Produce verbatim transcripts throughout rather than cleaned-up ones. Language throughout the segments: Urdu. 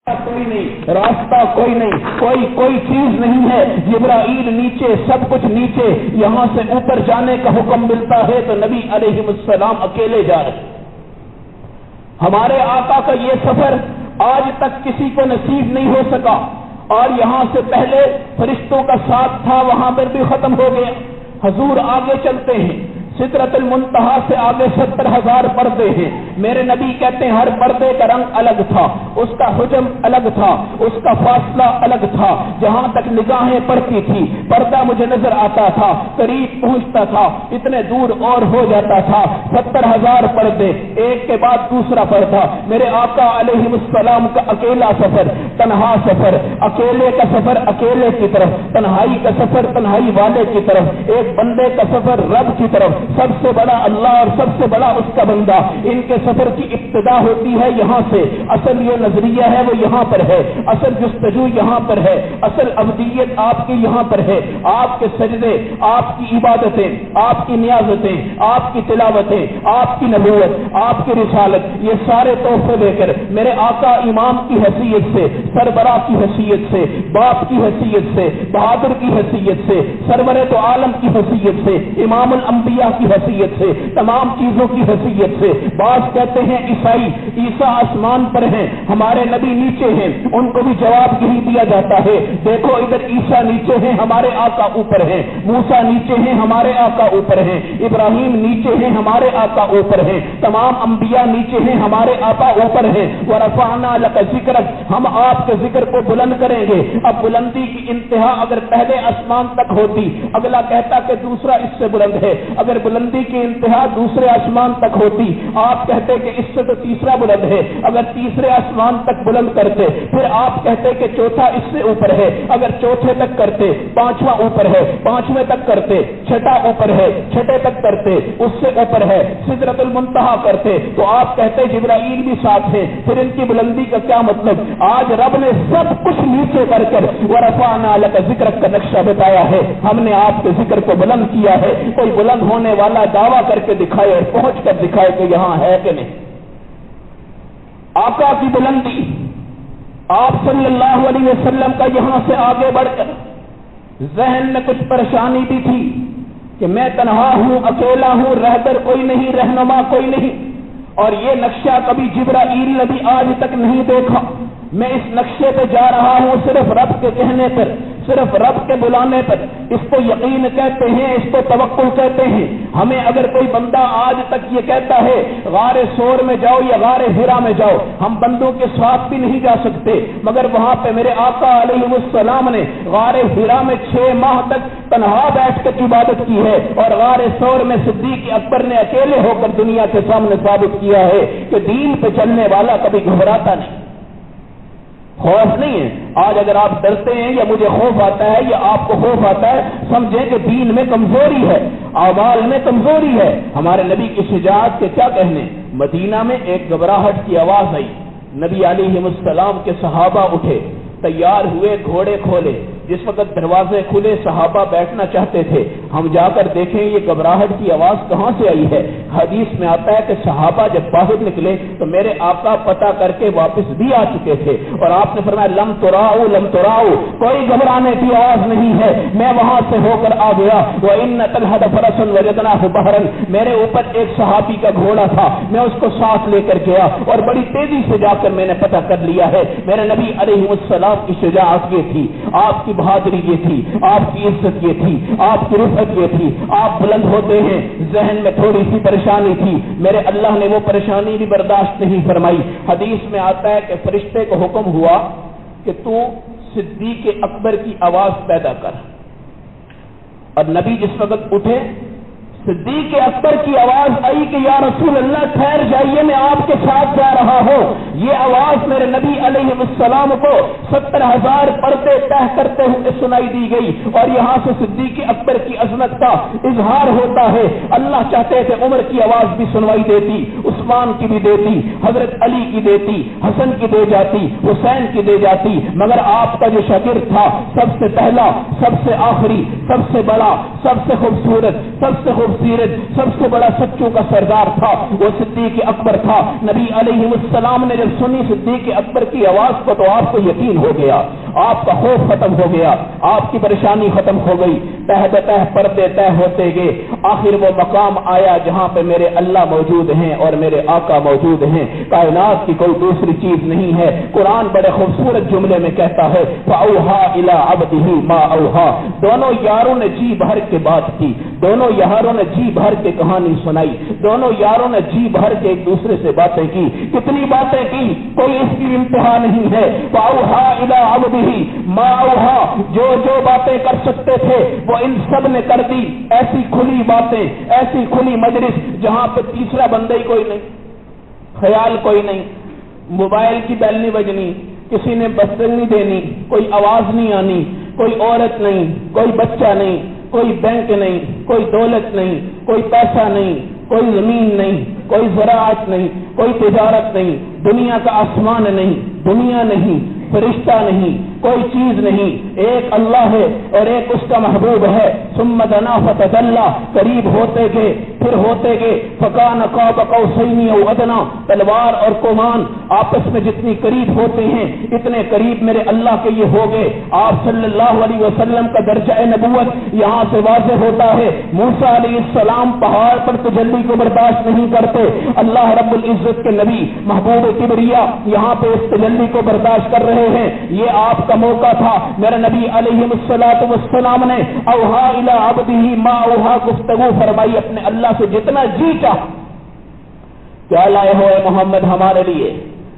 کوئی نہیں، راستہ کوئی نہیں، کوئی کوئی چیز نہیں ہے. جبرائیل نیچے، سب کچھ نیچے. یہاں سے اوپر جانے کا حکم ملتا ہے تو نبی علیہ السلام اکیلے جا رہے. ہمارے آقا کا یہ سفر آج تک کسی کو نصیب نہیں ہو سکا، اور یہاں سے پہلے فرشتوں کا ساتھ تھا، وہاں پر بھی ختم ہو گیا. حضور آگے چلتے ہیں، سدرۃ المنتہا سے آگے ستر ہزار پردے ہیں. میرے نبی کہتے ہیں ہر پردے کا رنگ الگ تھا، اس کا حجم الگ تھا، اس کا فاصلہ الگ تھا. جہاں تک نگاہیں پڑتی تھی پردہ مجھے نظر آتا تھا، قریب پہنچتا تھا، اتنے دور اور ہو جاتا تھا. ستر ہزار پردے، ایک کے بعد دوسرا پردہ. میرے آقا علیہ السلام کا اکیلا سفر، تنہا سفر، اکیلے کا سفر اکیلے کی طرف، تنہائی کا سفر تنہائی والے کی طرف، ایک بندے کا سفر رب کی طرف. سب سے بڑا اللہ اور سب سے بڑا اس کا بندہ. ان کے سفر کی ابتدا ہوتی ہے یہاں سے. اصل یہ نظریہ ہے وہ یہاں پر ہے، اصل جستجو یہاں پر ہے، اصل ابدیت آپ کی یہاں پر ہے. آپ کے سجدے، آپ کی عبادتیں، آپ کی نیازتیں، آپ کی تلاوتیں، آپ کی نبوت، آپ کی رسالت، یہ سارے تحفے دے کر میرے آقا امام کی حیثیت سے، سربراہ کی حیثیت سے، باپ کی حیثیت سے، بہادر کی حیثیت سے، سرور تو عالم کی حیثیت سے، امام الانبیاء کی حیثیت سے، تمام چیزوں کی حیثیت سے. بعض کہتے ہیں عیسائی عیسیٰ آسمان پر ہیں، ہمارے نبی نیچے ہیں. ان کو بھی جواب یہی دیا جاتا ہے، دیکھو ادھر عیسیٰ نیچے ہیں، ہمارے آقا اوپر ہیں. موسیٰ نیچے ہیں، ہمارے آقا اوپر ہیں. ابراہیم نیچے ہیں، ہمارے آقا اوپر ہیں. تمام انبیاء نیچے ہیں، ہمارے آقا اوپر ہیں. ورفعنا لک ذکرک، ہم آپ کے ذکر کو بلند کریں گے. اب بلندی کی انتہا اگر پہلے آسمان تک ہوتی، اگلا کہتا کہ دوسرا اس سے بلند ہے. اگر بلندی کی انتہا دوسرے آسمان تک ہوتی، آپ کہتے کہ اس سے تو تیسرا بلند ہے. اگر تیسرے آسمان تک بلند کرتے پھر آپ کہتے کہ چوتھا اس سے اوپر ہے. اگر چوتھے تک کرتے پانچواں اوپر ہے، پانچویں تک کرتے چھٹا اوپر ہے، چھٹے تک کرتے اس سے اوپر ہے، سدرۃ المنتہا کرتے تو آپ کہتے جبرائیل بھی ساتھ ہیں. پھر ان کی بلندی کا کیا مطلب؟ آج رب نے سب کچھ نیچے کر کر ورفعنا لک ذکرک کا نقشہ بتایا ہے. ہم نے آپ کے ذکر کو بلند کیا ہے. کوئی بلند ہونے والا دعویٰ کر کے دکھائے اور پہنچ کر دکھائے کہ یہاں ہے کہ نہیں. آقا کی بلندی، آپ صلی اللہ علیہ وسلم کا یہاں سے آگے بڑھ کر ذہن میں کچھ پریشانی بھی تھی کہ میں تنہا ہوں، اکیلا ہوں، رہبر کوئی نہیں، رہنما کوئی نہیں. اور یہ نقشہ کبھی جبرائیل نے بھی آج تک نہیں دیکھا. میں اس نقشے پہ جا رہا ہوں صرف رب کے کہنے پر، صرف رب کے بلانے پر. اس کو یقین کہتے ہیں، اس کو توکل کہتے ہیں. ہمیں اگر کوئی بندہ آج تک یہ کہتا ہے غار سور میں جاؤ یا غار ہرا میں جاؤ، ہم بندوں کے ساتھ بھی نہیں جا سکتے. مگر وہاں پہ میرے آقا علیہ السلام نے غار ہرا میں چھ ماہ تک تنہا بیٹھ کر عبادت کی ہے، اور غار سور میں صدیق اکبر نے اکیلے ہو کر دنیا کے سامنے ثابت کیا ہے کہ دین پہ چلنے والا کبھی گھبراتا نہیں. خوف نہیں ہے. آج اگر آپ ڈرتے ہیں یا مجھے خوف آتا ہے یا آپ کو خوف آتا ہے، سمجھیں کہ دین میں کمزوری ہے، اعمال میں کمزوری ہے. ہمارے نبی کی شجاعت کے کیا کہنے. مدینہ میں ایک گھبراہٹ کی آواز آئی، نبی علیہ السلام کے صحابہ اٹھے، تیار ہوئے، گھوڑے کھولے. جس وقت دروازے کھلے صحابہ بیٹھنا چاہتے تھے. ہم جا کر دیکھیں یہ گھبراہٹ کی آواز کہاں سے آئی ہے. حدیث میں آتا ہے کہ صحابہ جب باہر نکلے تو میرے آقا پتہ کر کے واپس بھی آ چکے تھے، اور آپ نے فرمایا لم تراؤ لم تراؤ، کوئی گھبرانے کی آواز نہیں ہے، میں وہاں سے ہو کر آ گیا. وَإِنَّ تَلْحَدَ فَرَسٌ وَجَدْنَاهُ بَحْرًا، میرے اوپر ایک صحابی کا گھوڑا تھا، میں اس کو ساتھ لے کر گیا اور بڑی تیزی سے جا کر میں نے پتہ کر لیا ہے. میرے نبی علیہ السلام کی شجاعت یہ تھی، آپ کی بہادری یہ تھی، آپ کی عزت یہ تھی، آپ کی رفعت یہ تھی. آپ بلند ہوتے ہیں، ذہن میں تھوڑی سی پریشانی تھی، میرے اللہ نے وہ پریشانی بھی برداشت نہیں فرمائی. حدیث میں آتا ہے کہ فرشتے کو حکم ہوا کہ تو صدیق اکبر کی آواز پیدا کر. اور نبی جس وقت اٹھے صدیق اکبر کی آواز آئی کہ یا رسول اللہ ٹھہر جائیے، میں آپ کے ساتھ جا رہا ہوں. یہ آواز میرے نبی علیہ السلام کو ستر ہزار پردے طے کرتے ہوئے سنائی دی گئی، اور یہاں سے صدیق اکبر کی عظمت کا اظہار ہوتا ہے. اللہ چاہتے تھے عمر کی آواز بھی سنوائی دیتی، عثمان کی بھی دیتی، حضرت علی کی دیتی، حسن کی دے جاتی، حسین کی دے جاتی. مگر آپ کا جو شاگرد تھا، سب سے پہلا، سب سے آخری، سب سے بڑا، سب سے خوبصورت، سب سے خوب खूबसूरत, सबसे बड़ा सच्चों का सरदार था, वो सिद्दीक अकबर था। नबी अलैहिस्सलाम ने जब सुनी सिद्दीक अकबर की आवाज को तो आपको यकीन हो गया, आपका खौफ खत्म हो गया, आपकी परेशानी खत्म हो गई। तह बतह पर्दे तय होते गए, आखिर वो मकाम आया जहां पे मेरे अल्लाह मौजूद हैं और मेरे आका मौजूद हैं। कायनात की कोई दूसरी चीज नहीं है। कुरान बड़े खूबसूरत जुमले में कहता है फअौहा इला अब्दिही मा औहा। दोनों यारों ने जी भर के बात की, दोनों यारों ने जी भर के कहानी सुनाई, दोनों यारों ने जी भर के एक दूसरे से बातें की। कितनी बातें की, कोई इसकी इंतहा नहीं है। फअौहा इला अब्दिही मा औहा। जो जो बातें कर सकते थे वो इन सब ने कर दी। ऐसी खुली बातें, ऐसी खुली मजलिस जहां पे तीसरा बंदा ही कोई नहीं, ख्याल कोई नहीं, मोबाइल की बेल नहीं बजनी, किसी ने बस्तंग नहीं देनी, कोई आवाज नहीं आनी, कोई औरत नहीं, कोई बच्चा नहीं, कोई बैंक नहीं, कोई दौलत नहीं, कोई पैसा नहीं, कोई जमीन नहीं, कोई ज़राअत नहीं, कोई तिजारत नहीं, दुनिया का आसमान नहीं, दुनिया नहीं, फरिश्ता नहीं, कोई चीज नहीं। एक अल्लाह है और एक उसका महबूब है। सुम्मा दना फतदल्ला। करीब होते गए, फिर होते गए। फकान क़ाब क़ौसैन औ अदना। तलवार और कमान आपस में जितनी करीब होते हैं इतने करीब मेरे अल्लाह के ये हो गए। आप सल्लल्लाहु अलैहि वसल्लम का दर्जा नबुव्वत यहाँ से वाज़ेह होता है। मूसा अलैहिस्सलाम पहाड़ पर तजल्ली को बर्दाश्त नहीं करते, अल्लाह रब्बुल इज्जत के नबी महबूब किबरिया यहाँ पे इस तजल्ली को बर्दाश्त कर रहे हैं। ये आपका मौका था। मेरे नबी अलैहिस्सलातु वस्सलाम ने औहा इला अब्दिही मा औहा गुफ्तगू फरमाई अपने अल्लाह से जितना जी चाह। क्या लाए हो मोहम्मद हमारे लिए?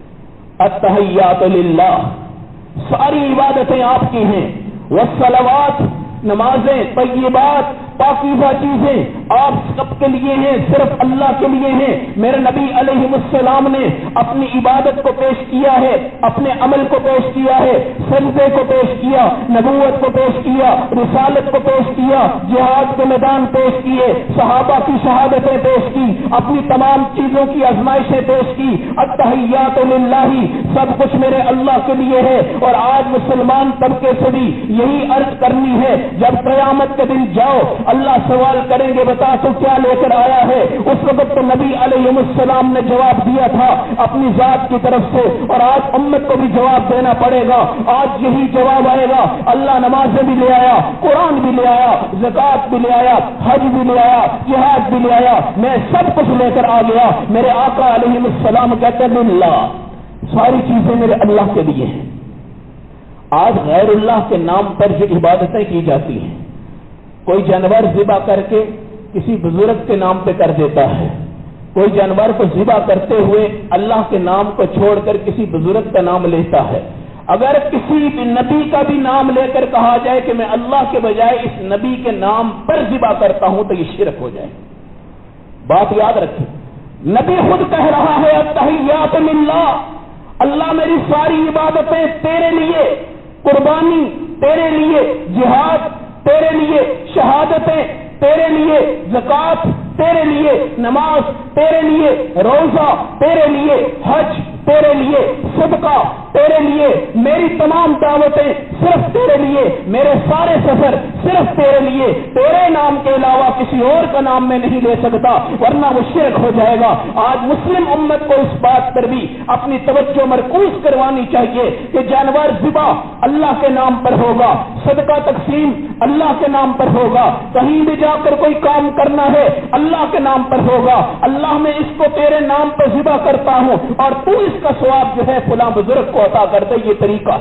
अत्तहियातु लिल्लाह, सारी इबादतें आपकी हैं। वस्सलवात, नमाजें, तय्यबात, पाकीज़ा चीजें आप सबके लिए हैं, सिर्फ अल्लाह के लिए हैं। मेरे नबी अलैहिस्सलाम ने अपनी इबादत को पेश किया है, अपने अमल को पेश किया है, सजदे को पेश किया, नबूवत को पेश किया, रिसालत को पेश किया, जिहाद के मैदान पेश किए, सहाबा की शहादतें पेश की, अपनी तमाम चीजों की आजमाइशें पेश की। अत्तहियातु लिल्लाही, सब कुछ मेरे अल्लाह के लिए है। और आज मुसलमान तबके से भी यही अर्ज करनी है, जब क़यामत के दिन जाओ अल्लाह सवाल करेंगे बता तू क्या लेकर आया है। उस वक्त तो नबी अलैहिस्सलाम ने जवाब दिया था अपनी जात की तरफ से, और आज उम्मत को भी जवाब देना पड़ेगा। आज यही जवाब आएगा। अल्लाह नमाज़ें भी ले आया, कुरान भी ले आया, ज़कात भी ले आया, हज भी ले आया, जिहाद भी ले आया, मैं सब कुछ लेकर आ गया। मेरे आका अलैहिस्सलाम कहते हैं लिल्लाह, सारी चीजें मेरे अल्लाह के लिए हैं। आज गैरुल्लाह के नाम पर जो इबादतें की जाती हैं, कोई जानवर ज़िबा करके किसी बुजुर्ग के नाम पे कर देता है, कोई जानवर को ज़िबा करते हुए अल्लाह के नाम को छोड़कर किसी बुजुर्ग का नाम लेता है। अगर किसी भी नबी का भी नाम लेकर कहा जाए कि मैं अल्लाह के बजाय इस नबी के नाम पर ज़िबा करता हूं तो ये शिरक हो जाए। बात याद रखें, नबी खुद कह रहा है अत्तहियातु लिल्लाह, अल्लाह मेरी सारी इबादतें तेरे लिए, कुर्बानी तेरे लिए, जिहाद तेरे लिए, शहादतें तेरे लिए, ज़कात तेरे लिए, नमाज तेरे लिए, रोजा तेरे लिए, हज तेरे लिए, सदका तेरे लिए, मेरी तमाम दावतें सिर्फ तेरे लिए, मेरे सारे सफर सिर्फ तेरे लिए, तेरे नाम के अलावा किसी और का नाम मैं नहीं ले सकता वरना वो शिरक हो जाएगा। आज मुस्लिम उम्मत को इस बात पर भी अपनी तवज्जो मरकूज करवानी चाहिए कि जानवर ज़िबा अल्लाह के नाम पर होगा, सदका तकसीम अल्लाह के नाम पर होगा, कहीं भी जाकर कोई काम करना है अल्लाह के नाम पर होगा। अल्लाह मैं इसको तेरे नाम पर ज़िबा करता हूं और तू इसका सवाब जो है फलां बुजुर्ग को अता कर दे, ये तरीका,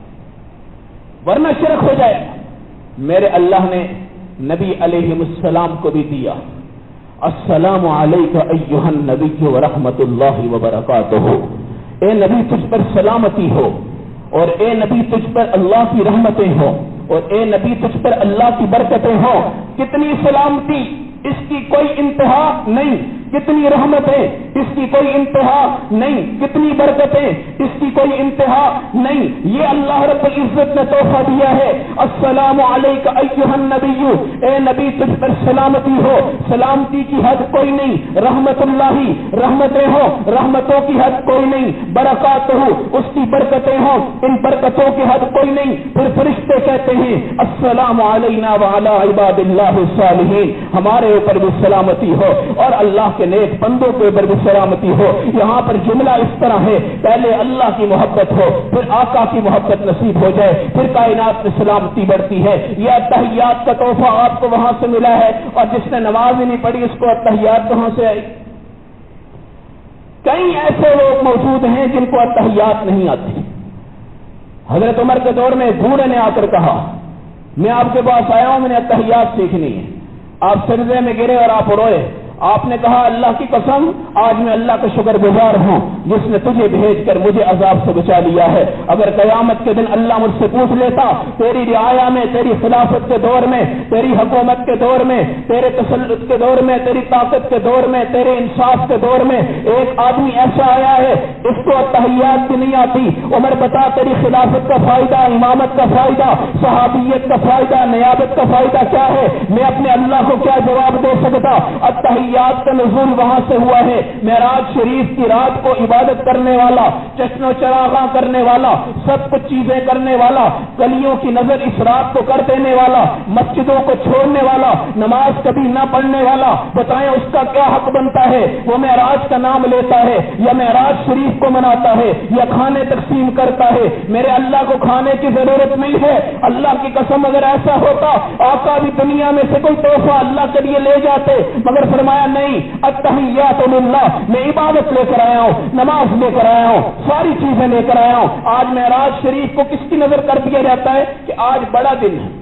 वरना शिरक हो जाए। मेरे अल्लाह ने नबी अलैहिस्सलाम को भी दिया, अस्सलामु अलैका अय्युहन नबिय्यु व रहमतुल्लाहि व बरकातुहू। ए नबी तुझ पर सलामती हो, और ए नबी तुझ पर अल्लाह की रहमतें हो, और ए नबी तुझ पर अल्लाह की बरकतें हो। कितनी सलामती, इसकी कोई इंतहा नहीं। कितनी रहमतें, इसकी कोई इंतहा नहीं, कितनी बरकतें, इसकी कोई इंतहा नहीं। ये अल्लाह रब्बुल इज्जत ने तोहफा दिया है। अस्सलामु अलैका अय्युहन नबिय्यु, ए नबी तुझ पर सलामती हो, सलामती की हद कोई नहीं। रहमतुल्लाही, रहमतें हो, रहमतों की हद कोई नहीं। बरकातहू, उसकी बरकतें हो, इन बरकतों की हद कोई नहीं। फिर फरिश्ते कहते हैं अस्सलामु अलैना व अला इबादिल्लाहि सालिहीन, हमारे ऊपर भी सलामती हो और अल्लाह के नेक बंदों के ऊपर भी सलामती हो। यहाँ पर जुमला इस तरह है, पहले अल्लाह की मोहब्बत हो, फिर आका की मोहब्बत नसीब हो जाए, फिर कायनात में सलामती बढ़ती है। यह अत्तहियात का तोहफा आपको वहां से मिला है, और जिसने नमाज ही नहीं पढ़ी उसको अत्तहियात कहां से आई? कई ऐसे लोग मौजूद हैं जिनको अत्तहियात नहीं आती। हजरत उमर के दौर में बूढ़े ने आकर कहा, मैं आपके पास आया हूं, मैंने अत्तहियात सीखनी है। आप सजदे में गिरे और आप रोए। आपने कहा अल्लाह की कसम, आज मैं अल्लाह का शुक्रगुजार हूं जिसने तुझे भेजकर मुझे अजाब से बचा लिया है। अगर कयामत के दिन अल्लाह मुझसे पूछ लेता, तेरी रियाया में, तेरी खिलाफत के दौर में, तेरी हुकूमत के दौर में, तेरे तसल्लुत के दौर में, तेरी ताकत के दौर में, तेरे इंसाफ के दौर में एक आदमी ऐसा आया है इसको अत्तहियात भी नहीं आती, उमर बता तेरी खिलाफत का फायदा, इमामत का फायदा, सहाबियत का फायदा, नियाबत का फायदा क्या है? मैं अपने अल्लाह को क्या जवाब दे सकता? अत्तहियात का नुज़ूल वहां से हुआ है। मेराज शरीफ की रात को इबादत करने वाला, चश्नो चरागा करने वाला, सब कुछ चीजें करने वाला, गलियों की नजर इस रात को कर देने वाला, मस्जिदों को छोड़ने वाला, नमाज कभी न पढ़ने वाला, बताएं उसका क्या हक बनता है? वो मेराज का नाम लेता है या मेराज शरीफ को मनाता है या खाने तकसीम करता है? मेरे अल्लाह को खाने की जरूरत नहीं है। अल्लाह की कसम अगर ऐसा होता, आका भी दुनिया में से कोई तोहफा अल्लाह के लिए ले जाते, मगर फरमाया नहीं, अत्तहियातु लिल्लाह, मैं इबादत लेकर आया हूं, नमाज लेकर आया हूं, सारी चीजें लेकर आया हूं। आज मेराज शरीफ को किसकी नजर कर दिया जाता है कि आज बड़ा दिन है,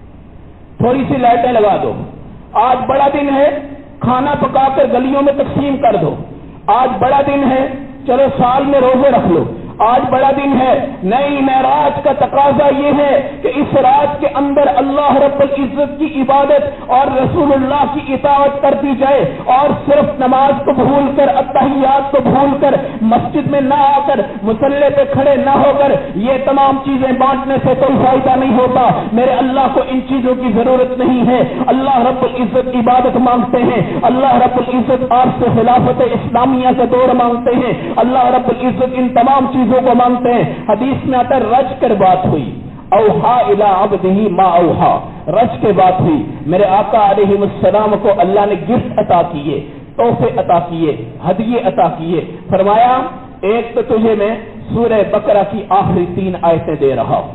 थोड़ी सी लाइटें लगा दो, आज बड़ा दिन है, खाना पकाकर गलियों में तकसीम कर दो, आज बड़ा दिन है, चलो साल में रोजे रख लो, आज बड़ा दिन है। नहीं, मेराज का तकाजा ये है कि इस रात के अंदर अल्लाह रब्बुल इज्जत की इबादत और रसूलुल्लाह की इताअत कर दी जाए, और सिर्फ नमाज को भूलकर, अत्तहियात को भूलकर, मस्जिद में ना आकर, मुसल्ले पे खड़े ना होकर ये तमाम चीजें बांटने से कोई फायदा नहीं होता। मेरे अल्लाह को इन चीजों की जरूरत नहीं है। अल्लाह रब्बुल इज्जत इबादत मांगते हैं, अल्लाह रब्बुल इज्जत आपसे खिलाफत इस्लामिया का दौर मांगते हैं, अल्लाह रब्बुल इज्जत इन तमाम चीजों को मांगते हैं। हदीस में आता रज कर बात हुई, औहा इला अब्दिही मा औहा, रज के बात हुई। मेरे आका अलैहिस्सलाम को अल्लाह ने गिफ्ट अता किए, तोहफे अता किए, हदिये अता किए। फरमाया एक तो तुझे मैं सूरह बकरा की आखिरी तीन आयतें दे रहा हूं,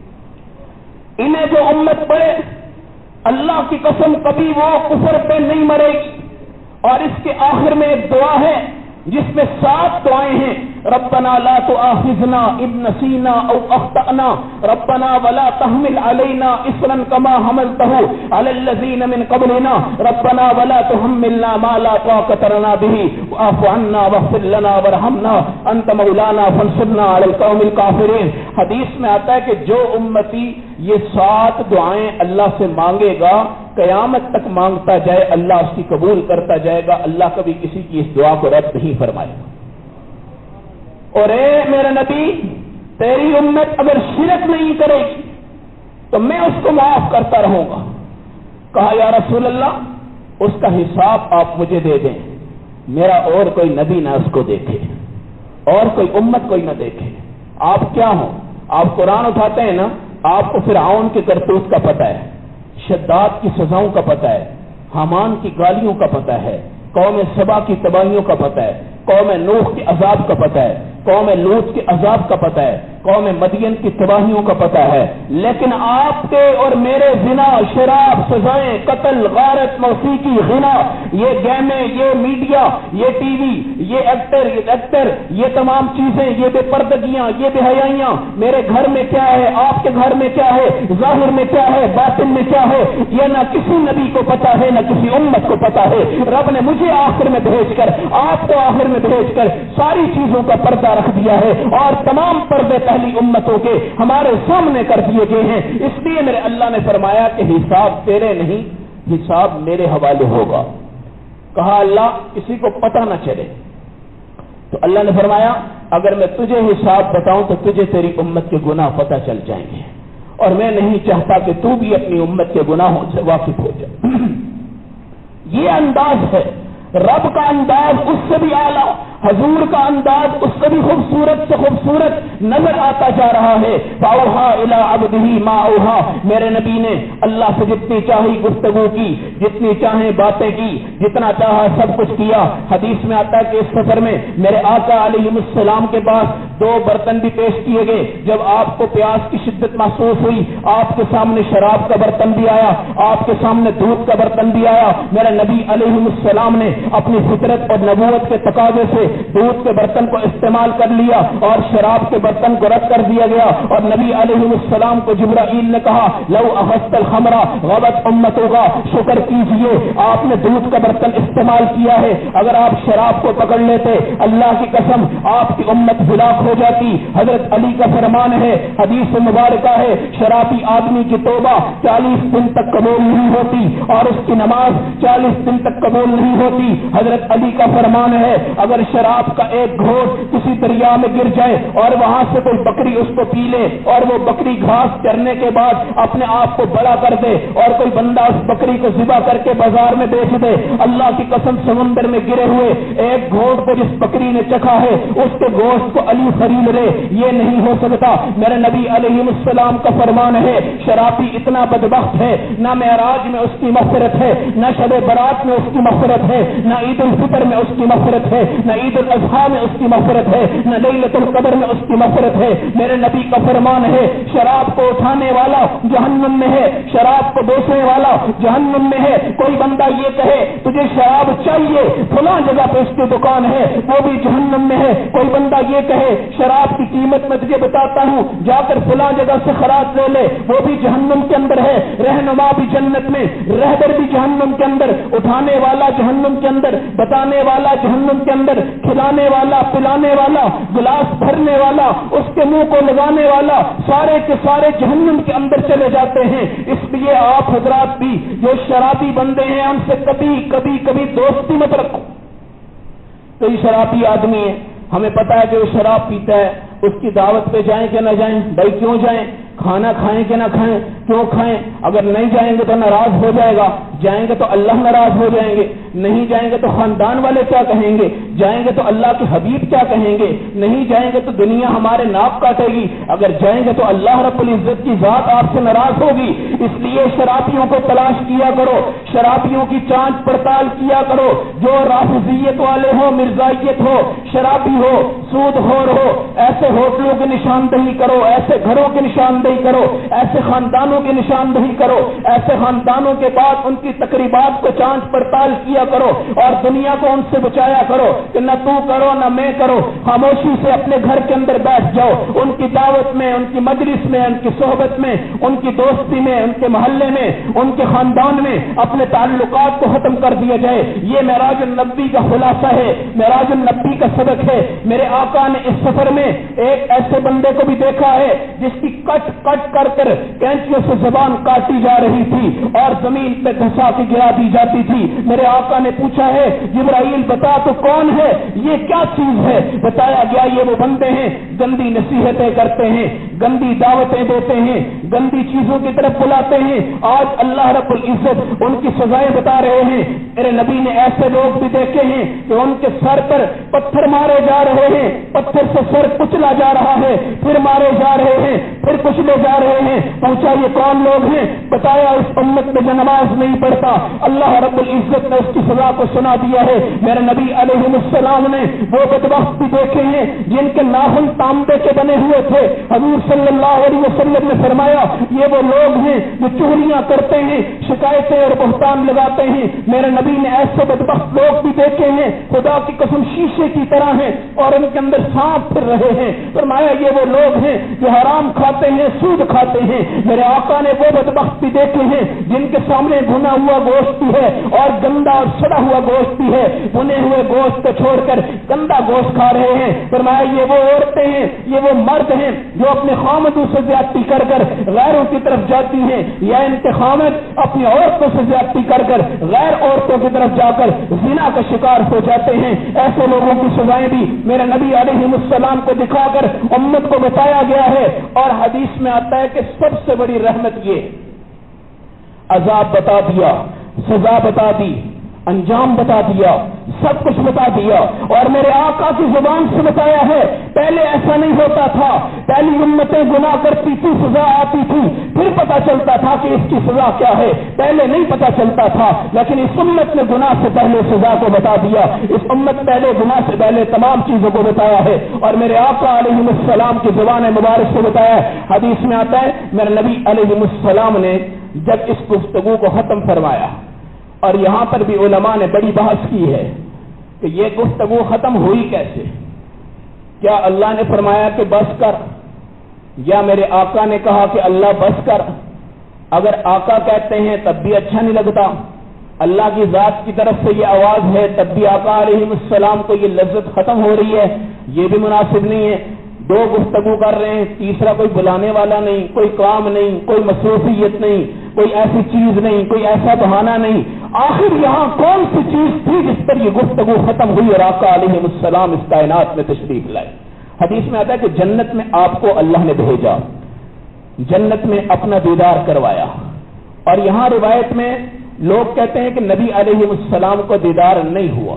इन्हें जो उम्मत पढ़े अल्लाह की कसम कभी वो कुफर पे नहीं मरेगी। और इसके आखिर में एक दुआ है जिसमें सात दुआएं हैं। रब्बना ला तुआखिज़ना इन नसीना औ अख्तअना, रब्बना वला तहमिल अलैना इसरन कमा हमलतहु अलल लज़ीना मिन क़ब्लिना, रब्बना वला तुहम्मिलना मा ला ताक़त लना बिही वअफ़ु अन्ना वग़फ़िर लना वरहमना अंत मौलाना फंसुरना अलल क़ौमिल काफ़िरीन। हदीस में आता है कि जो उम्मती ये सात दुआएं अल्लाह से मांगेगा, कयामत तक मांगता जाए, अल्लाह उसकी कबूल करता जाएगा, अल्लाह कभी किसी की इस दुआ को रद्द नहीं फरमाएगा। और ए मेरे नबी, तेरी उम्मत अगर शिरक नहीं करेगी तो मैं उसको माफ करता रहूंगा। कहा या रसूल अल्लाह, उसका हिसाब आप मुझे दे दें, मेरा और कोई नबी ना उसको देखे, और कोई उम्मत कोई ना देखे। आप क्या हो? आप कुरान उठाते हैं ना, आपको फिरऔन के करतूत का पता है, शद्दाद की सजाओं का पता है, हामान की गालियों का पता है, कौम सबा की तबाहियों का पता है, कौम नूह के अजाब का पता है, कौम लूत के अजाब का पता है, कौम मदियन की तबाहियों का पता है। लेकिन आपके और मेरे जिना, शराब, सजाएं, कत्ल, गारत, मौसीकी, गिना, ये गेमे, ये मीडिया, ये टीवी, ये एक्टर, ये एक्टर, ये तमाम चीजें, ये बेपर्दगियां, ये बेहयाइयां, मेरे घर में क्या है, आपके घर में क्या है, जाहिर में क्या है, बातिन में क्या है, ये ना किसी नबी को पता है, ना किसी उम्मत को पता है। रब ने मुझे आखिर में भेजकर, आपको आखिर में भेजकर सारी चीजों का पर्दा रख दिया है, और तमाम पर्दे पहली उम्मतों के हमारे सामने कर दिए गए हैं। इसलिए मेरे अल्लाह ने फरमाया कि हिसाब तेरे नहीं, हिसाब मेरे हवाले होगा। کہا اللہ کسی کو پتہ نہ چلے. تو اللہ نے فرمایا اگر میں تجھے حساب بتاؤں تو تجھے تیری امت کے گناہ پتہ چل جائیں گے اور میں نہیں چاہتا کہ تو بھی اپنی امت کے گناہوں سے واقف ہو جائے. یہ انداز ہے رب کا انداز اس سے بھی اعلیٰ, حضور کا انداز اس سے بھی خوبصورت سے خوبصورت نظر آتا جا رہا ہے. فاوحا الی عبدہ ما اوحا, میرے نبی نے اللہ سے جتنی چاہی گفتگو کی, جتنی چاہیں باتیں کی, جتنا چاہا سب کچھ کیا. حدیث میں آتا ہے کہ اس سفر میں میرے آقا علیہ السلام کے پاس دو برتن بھی پیش کیے گئے. جب آپ کو پیاس کی شدت محسوس ہوئی آپ کے سامنے شراب کا برتن بھی آیا, آپ کے سامنے دودھ کا برتن بھی آیا. میرے نبی علیہ السلام نے اپنی فطرت اور نبوت کے تقاضے سے دودھ کے برتن کو استعمال کر لیا اور شراب کے برتن کو رد کر دیا گیا. اور نبی علیہ السلام کو جبرائیل نے کہا لو اخذت الخمر غبت امتوں کا, شکر کیجئے آپ نے دودھ کا برتن استعمال کیا ہے, اگر آپ شراب کو پکڑ لیتے اللہ کی قسم آپ کی امت ہلاک ہو جاتی. حضرت علی کا فرمان ہے, حدیث مبارکہ ہے, شرابی آدمی کی توبہ چالیس دن تک قبول نہیں ہوتی اور اس کی نماز چالیس دن تک قبول نہیں ہوتی. حضرت علی کا فرمان ہے اگر شراب کا ایک گھونٹ کسی دریا میں گر جائے اور وہاں سے کوئی بکری اس کو پی لے اور وہ بکری گھاس چرنے کے بعد اپنے آپ کو بڑا کر دے اور کوئی بندہ اس بکری کو ذبح کر کے بازار میں بیچ دے, اللہ کی قسم سمندر میں گرے ہوئے ایک گھونٹ کو جس بکری نے چکھا ہے اس کے گوشت کو علی خرید لے, یہ نہیں ہو سکتا. میرے نبی علیہ السلام کا فرمان ہے شرابی اتنا بدبخت ہے نہ معراج میں اس کی مغفرت ہے, نہ شب برات میں اس کی مغفرت ہے, نہ عید الفطر میں اس کی مغفرت ہے, نہ عید الاضحیٰ میں اس کی مغفرت ہے, نہ لیلۃ القدر میں اس کی مغفرت ہے. میرے نبی کا فرمان ہے شراب کو اٹھانے والا جہنم میں ہے, شراب کو بیچنے والا جہنم میں ہے. کوئی بندہ یہ کہے تجھے شراب چاہیے فلاں جگہ پہ اس کی دکان ہے وہ بھی جہنم میں ہے. کوئی بندہ یہ کہے شراب کی قیمت میں تجھے بتاتا ہوں جا کر فلاں جگہ سے خراج لے لے, وہ بھی جہنم کے اندر ہے. رہنما بھی جنت میں, رہبر بھی جہنم کے اندر, اٹھانے والا جہنم کے اندر, بتانے والا جہنم کے اندر, کھلانے والا پلانے والا, گلاس بھرنے والا, اس کے منہ کو لگانے والا, سارے کے سارے جہنم کے اندر چلے جاتے ہیں. اس لیے آپ حضرات بھی جو شرابی بندے ہیں ہم سے کبھی کبھی کبھی دوستی مت رکھو. کوئی شرابی آدمی ہے ہمیں پتا ہے کہ وہ شراب پیتا ہے, اس کی دعوت پہ جائیں کہ نہ جائیں, بھائی کیوں جائیں, کھانا کھائیں کہ نہ کھائیں, کیوں کھائیں, اگر نہیں جائیں گے تو ناراض ہو جائے گا, جائیں گے تو اللہ ناراض ہو جائیں گے, نہیں جائیں گے تو خاندان والے کیا کہیں گے, جائیں گے تو اللہ کے حبیب کیا کہیں گے, نہیں جائیں گے تو دنیا ہمارے ناک کاٹے گی, اگر جائیں گے تو اللہ رب العزت کی ذات آپ سے ناراض ہوگی. اس لیے شرابیوں کو تلاش کیا کرو, شرابیوں کی جانچ پڑتال کیا کرو, جو رافضیت والے ہو, مرزائیت ہو, شرابی ہو, سود خور ہو, ایسے ہوٹلوں کی نشاندہی کرو, ایسے گھروں کی نشاندہی کرو, ایسے خاندانوں کی نشاندہی کرو, ایسے خاندانوں کے بعد ان کی تقریبات کو جانچ پڑتال کیا کرو اور دنیا کو ان سے بچایا کرو کہ نہ تو کرو نہ میں کرو. خاموشی سے اپنے گھر کے اندر بیٹھ جاؤ, ان کی دعوت میں, ان کی مجلس میں, ان کی صحبت میں, ان کی دوستی میں, ان کے محلے میں, ان کے خاندان میں اپنے تعلقات کو ختم کر دیا جائے. یہ معراج النبی کا خلاصہ ہے, معراج النبی کا سبق ہے. میرے آقا نے اس سفر میں ایک ایسے بندے کو بھی دیکھا ہے جس کی کٹ کٹ کر کر کینچیوں سے زبان کاٹی جا رہی تھی اور زمین پہ دھسا کے گرا دی جاتی تھی. میرے آقا نے پوچھا ہے جبرائیل بتا تو کون ہے, یہ کیا چیز ہے؟ بتایا گیا یہ وہ بندے ہیں گندی نصیحتیں کرتے ہیں, گندی دعوتیں دیتے ہیں, گندی چیزوں کی طرف بلاتے ہیں. آج اللہ رب العزت ان کی سزائیں بتا رہے ہیں. میرے نبی نے ایسے لوگ بھی دیکھے ہیں کہ ان کے سر پر پتھر مارے جا رہے ہیں, پتھر سے سر کچلا جا رہا ہے, پھر مارے جا رہے ہیں, پھر کچلے جا رہے ہیں. پوچھا یہ کون لوگ ہیں؟ بتایا اس امت میں جو نماز نہیں پڑھتا اللہ رب العزت نے اس کی سزا کو سنا دیا ہے. میرے نبی علیہ السلام نے وہ بدبخت بھی دیکھے ہیں جن کے ناخن تانبے کے بنے ہوئے تھے. حضور صلی اللہ علیہ وسلم نے فرمایا یہ وہ لوگ ہیں جو چغلیاں کرتے ہیں, شکایتیں اور بہتان لگاتے ہیں. میرے نبی نے ایسے بدبخت لوگ بھی دیکھے ہیں خدا کی قسم شیشے کی طرح ہیں اور ان کے اندر سانپ پھر رہے ہیں. فرمایا یہ وہ لوگ ہیں جو حرام کھاتے ہیں, سود کھاتے ہیں. میرے آقا نے وہ بدبخت بھی دیکھے ہیں جن کے سامنے بھنا ہوا گوشت بھی ہے اور گندا اور سڑا ہوا گوشت بھی ہے, بنے ہوئے گوشت کو چھوڑ کر گندا گوشت کھا رہے ہیں. فرمایا یہ وہ عورتیں ہیں, یہ وہ مرد ہیں جو اپنے اپنے خامدوں سے زیادتی کر کر غیروں کی طرف جاتی ہیں، یا ان کے خامد اپنی عورتوں سے زیادتی کر کر غیر عورتوں کی طرف جا کر زنا کا شکار ہو جاتے ہیں، ایسے لوگوں کی سزائیں بھی میرے نبی علیہ السلام کو دکھا کر امت کو بتایا گیا ہے۔ اور حدیث میں آتا ہے کہ سب سے بڑی رحمت یہ عذاب بتا دیا، سزا بتا دی، انجام بتا دیا، سب کچھ بتا دیا، اور میرے آقا کی زبان سے بتایا ہے۔ پہلے ایسا نہیں ہوتا تھا، پہلی امتیں گناہ کرتی تھی، سزا آتی تھی، پھر پتا چلتا تھا کہ اس کی سزا کیا ہے، پہلے نہیں پتا چلتا تھا، لیکن اس امت نے گناہ سے پہلے سزا کو بتا دیا، اس امت پہلے گناہ سے پہلے تمام چیزوں کو بتایا ہے، اور میرے آقا علیہ السلام کی زبان مبارک سے بتایا ہے۔ حدیث میں آتا ہے میرے نبی علیہ السلام نے جب اس گفتگو کو ختم فرمایا، اور یہاں پر بھی علماء نے بڑی بحث کی ہے کہ یہ گفتگو ختم ہوئی کیسے، کیا اللہ نے فرمایا کہ بس کر، یا میرے آقا نے کہا کہ اللہ بس کر؟ اگر آقا کہتے ہیں تب بھی اچھا نہیں لگتا، اللہ کی ذات کی طرف سے یہ آواز ہے تب بھی آقا علیہ السلام کو یہ لذت ختم ہو رہی ہے، یہ بھی مناسب نہیں ہے۔ دو گفتگو کر رہے ہیں، تیسرا کوئی بلانے والا نہیں، کوئی کام نہیں، کوئی مصروفیت نہیں، کوئی ایسی چیز نہیں، کوئی ایسا بہانہ نہیں، آخر یہاں کون سی چیز تھی جس پر یہ گفتگو ختم ہوئی اور آقا علیہ السلام اس کائنات میں تشریف لائے؟ حدیث میں آتا ہے کہ جنت میں آپ کو اللہ نے بھیجا، جنت میں اپنا دیدار کروایا، اور یہاں روایت میں لوگ کہتے ہیں کہ نبی علیہ السلام کو دیدار نہیں ہوا،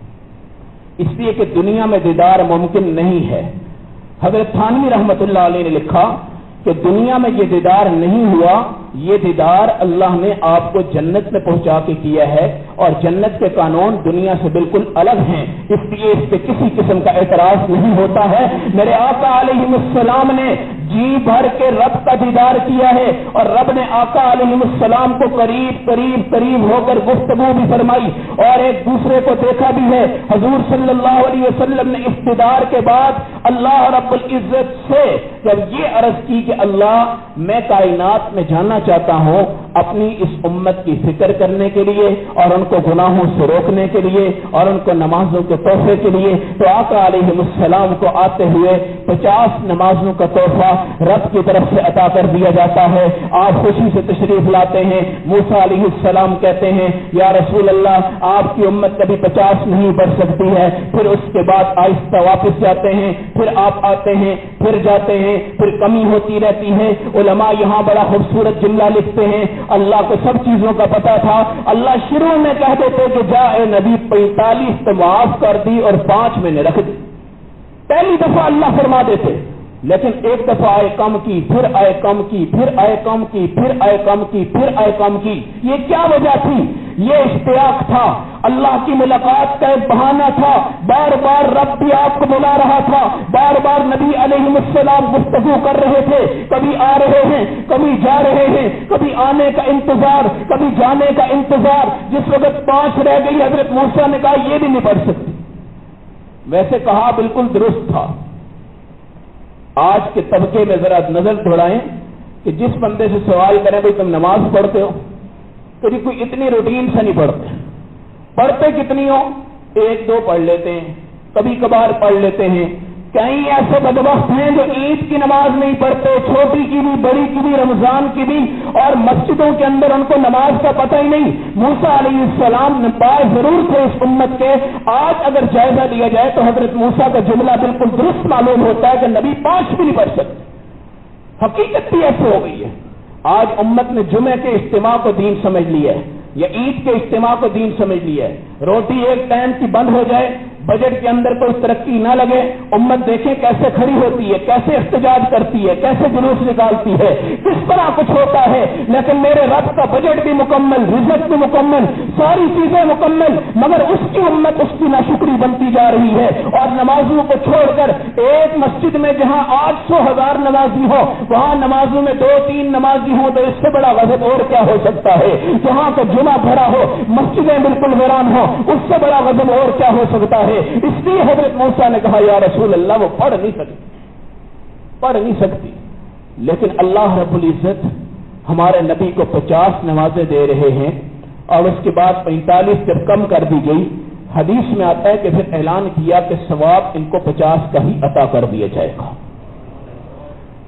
اس لیے کہ دنیا میں دیدار ممکن نہیں ہے۔ حضرت تھانوی رحمت اللہ علیہ نے لکھا کہ دنیا میں یہ دیدار نہیں ہوا، یہ دیدار اللہ نے آپ کو جنت میں پہنچا کے کیا ہے، اور جنت کے قانون دنیا سے بالکل الگ ہیں، اس لیے اس پہ کسی قسم کا اعتراض نہیں ہوتا ہے۔ میرے آقا علیہ السلام نے جی بھر کے رب کا دیدار کیا ہے، اور رب نے آقا علیہ السلام کو قریب قریب قریب ہو کر گفتگو بھی فرمائی اور ایک دوسرے کو دیکھا بھی ہے۔ حضور صلی اللہ علیہ وسلم نے اس دیدار کے بعد اللہ رب العزت سے جب یہ عرض کی کہ اللہ میں کائنات میں جاننا چاہتا ہوں اپنی اس امت کی فکر کرنے کے لیے اور ان کو گناہوں سے روکنے کے لیے اور ان کو نمازوں کے تحفے کے لیے، تو آقا علیہ السلام کو آتے ہوئے پچاس نمازوں کا تحفہ رب کی طرف سے عطا کر دیا جاتا ہے۔ آپ خوشی سے تشریف لاتے ہیں، موسیٰ علیہ السلام کہتے ہیں یا رسول اللہ آپ کی امت کبھی پچاس نہیں بڑھ سکتی ہے، پھر اس کے بعد آہستہ واپس جاتے ہیں، پھر آپ آتے ہیں، پھر جاتے ہیں، پھر کمی ہوتی رہتی ہے۔ علماء یہاں بڑا خوبصورت جملہ لکھتے ہیں، اللہ کو سب چیزوں کا پتا تھا، اللہ شروع میں کہہ دیتے کہ جا اے نبی پینتالیس تو معاف کر دی اور پانچ میں نے رکھ دی، پہلی دفعہ اللہ فرما دیتے، لیکن ایک دفعہ آئے کم کی، پھر آئے کم کی، پھر آئے کم کی، پھر آئے کم کی، پھر آئے کم کی۔ یہ کیا وجہ تھی؟ یہ اشتیاق تھا، اللہ کی ملاقات کا ایک بہانہ تھا، بار بار رب بھی آپ کو بلا رہا تھا، بار بار نبی علیہ السلام گفتگو کر رہے تھے، کبھی آ رہے ہیں، کبھی جا رہے ہیں، کبھی آنے کا انتظار، کبھی جانے کا انتظار۔ جس وقت پانچ رہ گئی حضرت موسیٰ نے کہا یہ بھی نہیں پڑھ سکتی، ویسے کہا بالکل درست تھا۔ آج کے طبقے میں ذرا نظر دوڑائیں کہ جس بندے سے سوال کریں بھائی تم نماز پڑھتے ہو، تو جی کوئی اتنی روٹین سے نہیں پڑھتے، پڑھتے کتنی ہو؟ ایک دو پڑھ لیتے ہیں، کبھی کبھار پڑھ لیتے ہیں۔ کئی ایسے بدبخت ہیں جو عید کی نماز نہیں پڑھتے، چھوٹی کی بھی، بڑی کی بھی، رمضان کی بھی، اور مسجدوں کے اندر ان کو نماز کا پتہ ہی نہیں۔ موسیٰ علیہ السلام نے پائے ضرور تھے اس امت کے۔ آج اگر جائزہ لیا جائے تو حضرت موسیٰ کا جملہ بالکل درست معلوم ہوتا ہے کہ نبی پانچ بھی نہیں پڑھ سکتے، حقیقت بھی ایسے ہو گئی ہے۔ آج امت نے جمعے کے اجتماع کو دین سمجھ لیا ہے، یا عید کے اجتماع کو دین سمجھ لیا ہے۔ روٹی ایک ٹائم کی بند ہو جائے، بجٹ کے اندر کوئی ترقی نہ لگے، امت دیکھیں کیسے کھڑی ہوتی ہے، کیسے احتجاج کرتی ہے، کیسے جلوس نکالتی ہے، کس طرح کچھ ہوتا ہے۔ لیکن میرے رب کا بجٹ بھی مکمل، رزق بھی مکمل، ساری چیزیں مکمل، مگر اس کی امت اس کی ناشکری بنتی جا رہی ہے، اور نمازوں کو چھوڑ کر ایک مسجد میں جہاں آٹھ سو ہزار نمازی ہو وہاں نمازوں میں دو تین نمازی ہوں، تو اس سے بڑا غضب اور کیا ہو سکتا ہے؟ جہاں کا جمعہ بھرا ہو، مسجدیں بالکل ویران ہو، اس سے بڑا غضب اور کیا ہو سکتا ہے؟ اس لیے حضرت موسیٰ نے کہا یا رسول اللہ وہ پڑھ نہیں سکتی، پڑھ نہیں سکتی، لیکن اللہ رب العزت ہمارے نبی کو پچاس نمازیں دے رہے ہیں، اور اس کے بعد پینتالیس جب کم کر دی گئی، حدیث میں آتا ہے کہ پھر اعلان کیا کہ ثواب ان کو پچاس کا ہی عطا کر دیا جائے گا۔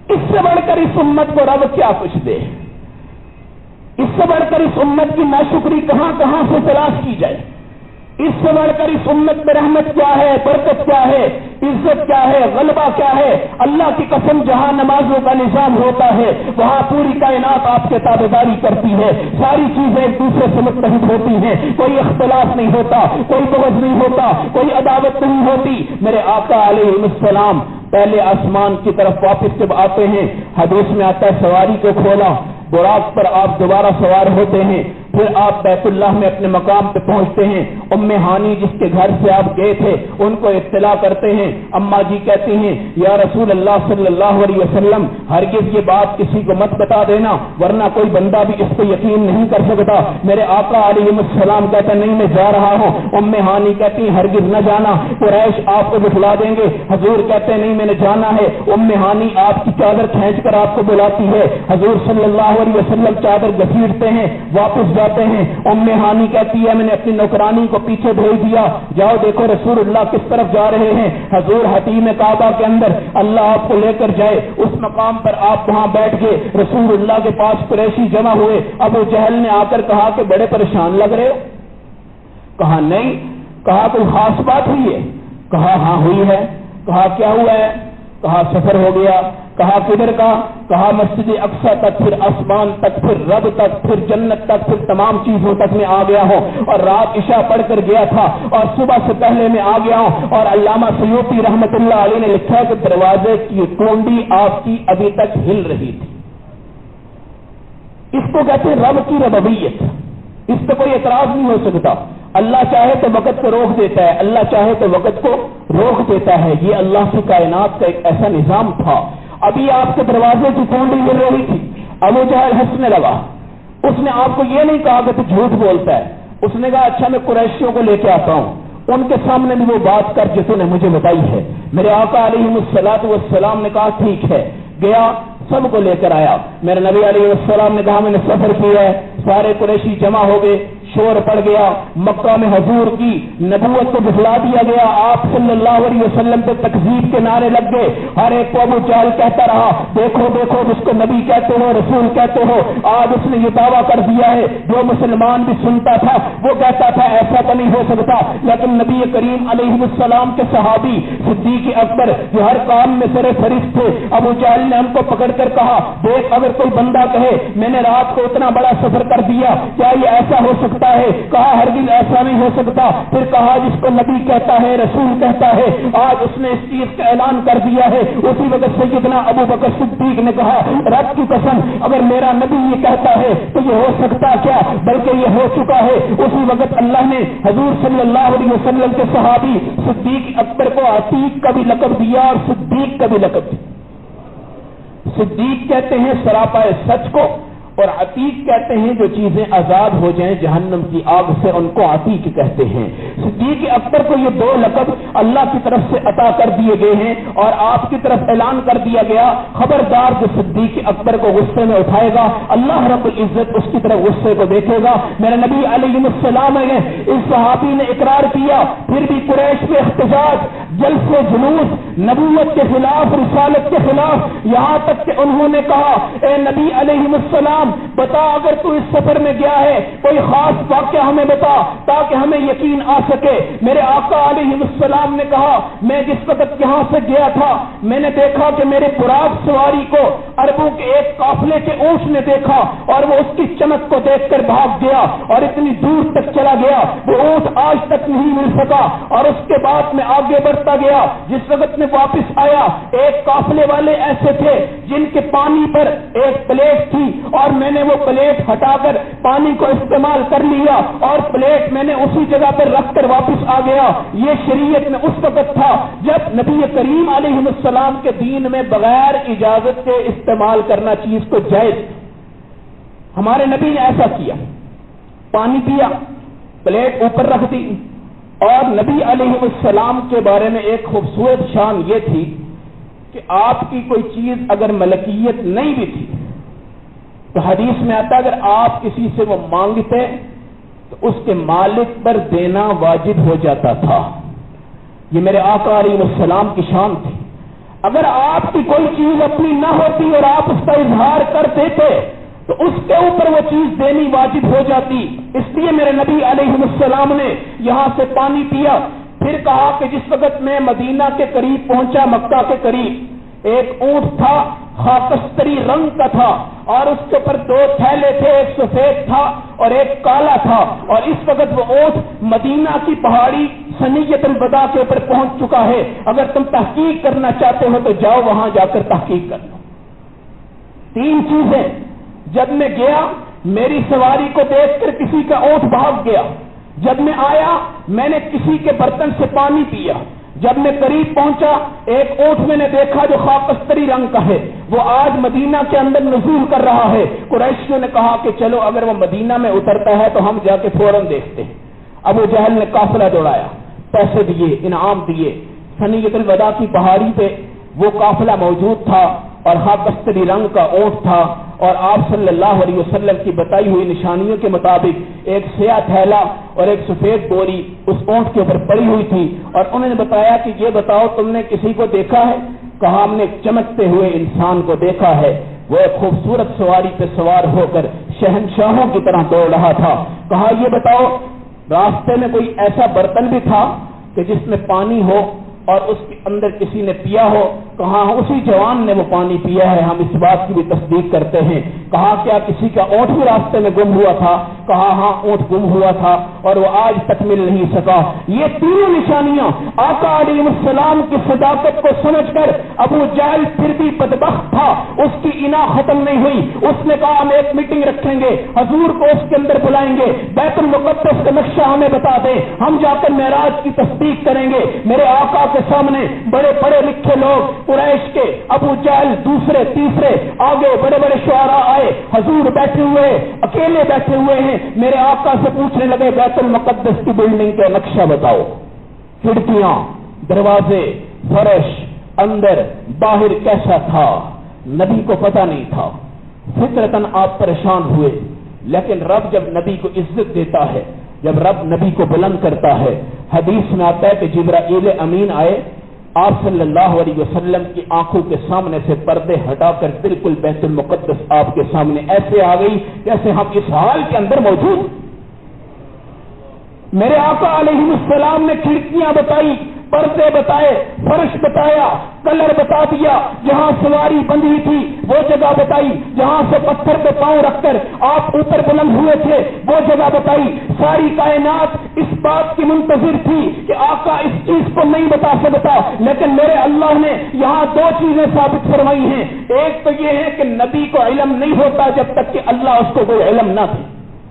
इससे बढ़कर इस उम्मत को रब क्या कुछ दे, इससे बढ़कर इस उम्मत की नाशुक्री कहां कहां से तलाश की जाए, इससे बढ़कर इस उम्मत में रहमत क्या है, बरकत क्या है, इज्जत क्या है, गलबा क्या है। अल्लाह की कसम, जहां नमाजों का निजाम होता है वहां पूरी कायनात आपके ताबेदारी करती है, सारी चीजें एक दूसरे से मुत्तहिद होती हैं, कोई इख्तिलाफ नहीं होता, कोई बग़ज़ नहीं होता, कोई अदावत नहीं होती। मेरे आका अलैहिस्सलाम पहले आसमान की तरफ वापस जब आते हैं, हदीस में आता है सवारी को खोला, बुराक पर आप दोबारा सवार होते हैं, फिर आप बैतुल्लाह में अपने मकाम पे पहुंचते हैं। उम्मे हानी जिसके घर से आप गए थे उनको इत्तला करते हैं। अम्मा जी कहती हैं, या रसूल अल्लाह सल्लल्लाहु अलैहि वसल्लम, हरगिज ये बात किसी को मत बता देना, वरना कोई बंदा भी इस पर यकीन नहीं कर सकता। मेरे आका अलैहिस्सलाम कहते नहीं मैं जा रहा हूँ। उम्मे हानी कहती हरगिज न जाना, कुरैश आपको बुला देंगे। हुजूर कहते नहीं मैंने जाना है। उम्मे हानी आपकी चादर खींच कर आपको बुलाती है। हुजूर सल्लल्लाहु अलैहि वसल्लम चादर घसीटते हैं, वापस जाते हैं। उम्मे हानी कहती है मैंने अपनी नौकरानी को पीछे भेज दिया, जाओ देखो रसूलुल्लाह किस तरफ जा रहे हैं। हुजूर हतीम काबा के अंदर, अल्लाह आपको लेकर जाए उस मकाम पर आप वहां बैठ गए। रसूलुल्लाह के पास कुरैशी जमा हुए। अबू जहल ने आकर कहा कि बड़े परेशान लग रहे हो। कहा नहीं। कहा कोई खास बात हुई है। कहा हाँ हुई है। कहा क्या हुआ है। कहा सफर हो गया। कहा किधर का। कहा मस्जिद अक्सा तक, फिर आसमान तक, फिर रब तक, फिर जन्नत तक, फिर तमाम चीजों तक मैं आ गया हूँ। और रात इशा पढ़कर गया था और सुबह से पहले मैं आ गया हूँ। और अल्लामा सयूती रहमतुल्लाह अलैह ने लिखा है कि दरवाजे की कुंडी आपकी अभी तक हिल रही थी। इसको कहते हैं रब की रबबियत, इस पर कोई एतराज नहीं हो सकता। अल्लाह चाहे तो वक़्त को रोक देता है, अल्लाह चाहे तो वक़्त को रोक देता है। ये अल्लाह की कायनात का एक ऐसा निजाम था। अभी आपके दरवाजे की कुंडी मिल रही थी, अबू जहल हंसने लगा। उसने आपको ये नहीं कहा कि तू झूठ बोलता है, उसने कहा अच्छा मैं कुरैशियों को लेके आता हूं। उनके सामने भी वो बात कर जो तूने मुझे बताई है। मेरे आका अलैहिस्सलातु वस्सलाम ने कहा ठीक है। गया, सबको लेकर आया। मेरे नबी अलैहिस्सलाम ने कहा मैंने सफर किया है। सारे कुरैशी जमा हो गए, शोर पड़ गया। मक्का में हुजूर की नबूवत को दिखला दिया गया। आप सल्लल्लाहु अलैहि वसल्लम पे तकजीब के नारे लग गए। हर एक को अबू जहल कहता रहा देखो देखो जिसको नबी कहते हो, रसूल कहते हो, आज उसने ये दावा कर दिया है। जो मुसलमान भी सुनता था वो कहता था ऐसा तो नहीं हो सकता। लेकिन नबी करीम अलैहिस्सलाम के सहाबी सिद्दीक अकबर जो हर काम में सरे फरिश्त थे, अबू जहल ने उनको पकड़कर कहा देख अगर कोई बंदा कहे मैंने रात को इतना बड़ा सफर कर दिया, क्या ये ऐसा हो सकता है। कहा हरगिज़ ऐसा नहीं हो सकता। फिर कहा जिसको नबी कहता है, रसूल कहता है, आज उसने इस चीज का ऐलान कर दिया है। उसी वक्त सैयदना अबू बकर सिद्दीक ने कहा रब की कसम अगर मेरा नबी ये कहता है तो ये हो सकता क्या, बल्कि ये हो चुका है। उसी वक्त अल्लाह ने हुजूर सल्लल्लाहु अलैहि वसल्लम के सहाबी सिद्दीक अकबर को अतीक का भी लक़ब दिया और सिद्दीक का भी लक़ब दिया। सिद्दीक कहते हैं सरापाए सच को, और अतीक कहते हैं जो चीजें आजाद हो जाएं जहन्नम की आग से, उनको अतीक कहते हैं। सिद्दीक अकबर को ये दो लक़ब अल्लाह की तरफ से अता कर दिए गए हैं और आपकी तरफ ऐलान कर दिया गया खबरदार जो सिद्दीक अकबर को गुस्से में उठाएगा अल्लाह रब्बुल इज्जत उसकी तरफ गुस्से को देखेगा। मेरे नबी अलैहिस्सलाम ने इस सहाबी ने इकरार किया, फिर भी कुरैश पे इख्तिजाज, जलसे जुलूस, नबूवत के खिलाफ, रिसालत के खिलाफ, यहां तक कि उन्होंने कहा ए नबी अलैहिस्सलाम बता अगर तू इस सफर में गया है कोई खास वाक्य हमें बता ताकि हमें यकीन आ सके। मेरे आका अलैहिस्सलाम ने कहा मैं जिस वक्त यहां से गया था मैंने देखा कि मेरे बुराक सवारी को अरबों के एक काफिले के ऊंट ने देखा और वो उसकी चमक को देखकर भाग गया और इतनी दूर तक चला गया वो ऊंट आज तक नहीं मिल सका। और उसके बाद में आगे बढ़ता गया, जिस वक्त में वापस आया एक काफिले वाले ऐसे थे जिनके पानी पर एक प्लेट थी और मैंने वो प्लेट हटाकर पानी को इस्तेमाल कर लिया और प्लेट मैंने उसी जगह पर रखकर वापस आ गया। ये शरीयत में उस वक्त था जब नबी करीम अलैहिस्सलाम के दीन में बगैर इजाजत के इस्तेमाल करना चीज को जायज। हमारे नबी ने ऐसा किया, पानी पिया, प्लेट ऊपर रख दी। और नबी अलैहिस्सलाम के बारे में एक खूबसूरत शान ये थी कि आपकी कोई चीज अगर मलकियत नहीं भी थी तो हदीस में आता अगर आप किसी से वो मांगते तो उसके मालिक पर देना वाजिब हो जाता था। ये मेरे आका अलैहिस्सलाम की शान थी। اگر آپ کی کوئی چیز اپنی نہ ہوتی اور آپ اس کا اظہار کر دیتے تو اس کے اوپر وہ چیز دینی واجب ہو جاتی. اس لیے میرے نبی علیہ السلام نے یہاں سے پانی پیا. پھر کہا کہ جس وقت میں مدینہ کے قریب پہنچا, مکہ کے قریب, ایک اونٹ تھا, خاکستری رنگ کا تھا, اور اس کے اوپر دو تھیلے تھے, ایک سفید تھا اور ایک کالا تھا, اور اس وقت وہ اونٹ مدینہ کی پہاڑی ثنیۃ الوداع کے اوپر پہنچ چکا ہے. اگر تم تحقیق کرنا چاہتے ہو تو جاؤ وہاں جا کر تحقیق کر لو. تین چیزیں. جب میں گیا میری سواری کو دیکھ کر کسی کا اونٹ بھاگ گیا. جب میں آیا میں نے کسی کے برتن سے پانی پیا. جب میں قریب پہنچا ایک اونٹ میں نے دیکھا جو خاکستری رنگ کا ہے, وہ آج مدینہ کے اندر نزول کر رہا ہے. قریشیوں نے کہا کہ چلو اگر وہ مدینہ میں اترتا ہے تو ہم جا کے فوراً دیکھتے ہیں. ابو جہل نے قافلہ دوڑایا, پیسے دیے, انعام دیے. ثنیۃ الوداع کی پہاڑی پہ وہ قافلہ موجود تھا اور خاکستری رنگ کا اونٹ تھا, اور آپ صلی اللہ علیہ وسلم کی بتائی ہوئی نشانیوں کے مطابق ایک سیاہ تھیلا اور ایک سفید بوری اس اونٹ کے اوپر پڑی ہوئی تھی. اور انہوں نے بتایا کہ یہ بتاؤ تم نے کسی کو دیکھا ہے؟ کہا ہم نے چمکتے ہوئے انسان کو دیکھا ہے, وہ ایک خوبصورت سواری پہ سوار ہو کر شہنشاہوں کی طرح دوڑ رہا تھا. کہا یہ بتاؤ راستے میں کوئی ایسا برتن بھی تھا کہ جس میں پانی ہو اور اس کے اندر کسی نے پیا ہو؟ کہا اسی جوان نے وہ پانی پیا ہے, ہم اس بات کی بھی تصدیق کرتے ہیں. کہا کیا کسی کا اونٹ بھی راستے میں گم ہوا تھا؟ کہا ہاں اونٹ گم ہوا تھا اور وہ آج تک مل نہیں سکا. یہ تینوں نشانیاں آقا علیہ السلام کی صداقت کو سمجھ کر ابو جہل پھر بھی بدبخت تھا, اس کی انا ختم نہیں ہوئی. اس نے کہا ہم ایک میٹنگ رکھیں گے, حضور کو اس کے اندر بلائیں گے, بیت المقدس کا نقشہ ہمیں بتا دیں, ہم جا کر معراج کی تصدیق کریں گے. میرے آقا کے سامنے بڑے پڑھے لکھے لوگ قریش کے, ابو جہل دوسرے تیسرے, آگے بڑے بڑے شعراء آئے, حضور بیٹھے ہوئے اکیلے بیٹھے ہوئے ہیں. میرے آقا سے پوچھنے لگے بیت المقدس کی بلڈنگ کا نقشہ بتاؤ, کھڑکیاں, دروازے, فرش, اندر باہر کیسا تھا؟ نبی کو پتہ نہیں تھا. فطرتاً آپ پریشان ہوئے, لیکن رب جب نبی کو عزت دیتا ہے, جب رب نبی کو بلند کرتا ہے, حدیث میں آتا ہے کہ جبرائیل امین آئے, آپ صلی اللہ علیہ وسلم کی آنکھوں کے سامنے سے پردے ہٹا کر بالکل بیت المقدس آپ کے سامنے ایسے آ گئی جیسے ہم اس حال کے اندر موجود. میرے آقا علیہ السلام نے کھڑکیاں بتائی, پردے بتائے, فرش بتایا, کلر بتا دیا, جہاں سواری بندھی تھی وہ جگہ بتائی, جہاں سے پتھر پہ پاؤں رکھ کر آپ اوپر بلند ہوئے تھے وہ جگہ بتائی. ساری کائنات اس بات کی منتظر تھی کہ آقا اس چیز کو نہیں بتا سکتا, لیکن میرے اللہ نے یہاں دو چیزیں ثابت فرمائی ہیں. ایک تو یہ ہے کہ نبی کو علم نہیں ہوتا جب تک کہ اللہ اس کو کوئی علم نہ دے.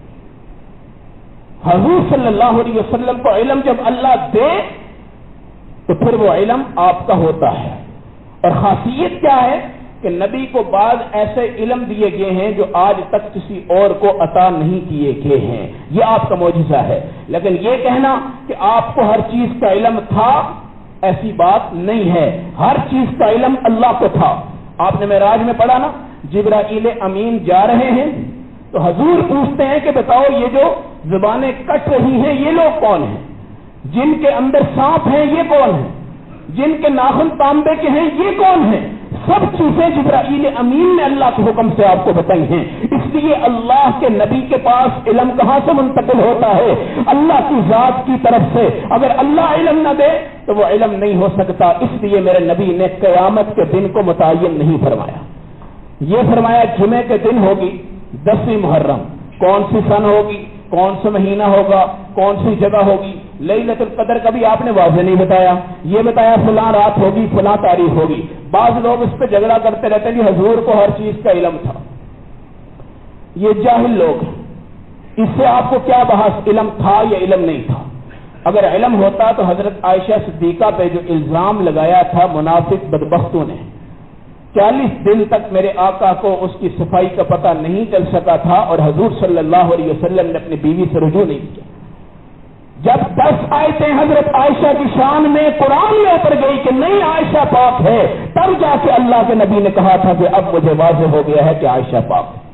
حضور صلی اللہ علیہ وسلم کو علم جب اللہ دے تو پھر وہ علم آپ کا ہوتا ہے. اور خاصیت کیا ہے کہ نبی کو بعض ایسے علم دیے گئے ہیں جو آج تک کسی اور کو عطا نہیں کیے گئے ہیں, یہ آپ کا معجزہ ہے. لیکن یہ کہنا کہ آپ کو ہر چیز کا علم تھا, ایسی بات نہیں ہے. ہر چیز کا علم اللہ کو تھا. آپ نے معراج میں پڑھا نا, جبرائیل امین جا رہے ہیں تو حضور پوچھتے ہیں کہ بتاؤ یہ جو زبانیں کٹ رہی ہیں یہ لوگ کون ہیں؟ جن کے اندر سانپ ہیں یہ کون ہیں؟ جن کے ناخن تانبے کے ہیں یہ کون ہیں؟ سب چیزیں جبرائیل امین نے اللہ کے حکم سے آپ کو بتائی ہیں. اس لیے اللہ کے نبی کے پاس علم کہاں سے منتقل ہوتا ہے؟ اللہ کی ذات کی طرف سے. اگر اللہ علم نہ دے تو وہ علم نہیں ہو سکتا. اس لیے میرے نبی نے قیامت کے دن کو متعین نہیں فرمایا. یہ فرمایا جمعے کے دن ہوگی دسویں محرم, کون سی سن ہوگی, کون سا مہینہ ہوگا, کون سی جگہ ہوگی. لیلۃ القدر کا بھی آپ نے واضح نہیں بتایا. یہ بتایا فلاں رات ہوگی, فلاں تاریخ ہوگی. بعض لوگ اس پہ جھگڑا کرتے رہتے ہیں کہ حضور کو ہر چیز کا علم تھا. یہ جاہل لوگ ہیں. اس سے آپ کو کیا بحث علم تھا یا علم نہیں تھا؟ اگر علم ہوتا تو حضرت عائشہ صدیقہ پہ جو الزام لگایا تھا منافق بدبختوں نے, چالیس دن تک میرے آقا کو اس کی صفائی کا پتہ نہیں چل سکا تھا اور حضور صلی اللہ علیہ وسلم نے اپنی بیوی سے رجوع نہیں کیا. جب دس آیتیں حضرت عائشہ کی شان میں قرآن میں اتر گئی کہ نہیں عائشہ پاک ہے, تب جا کے اللہ کے نبی نے کہا تھا کہ اب مجھے واضح ہو گیا ہے کہ عائشہ پاک ہے.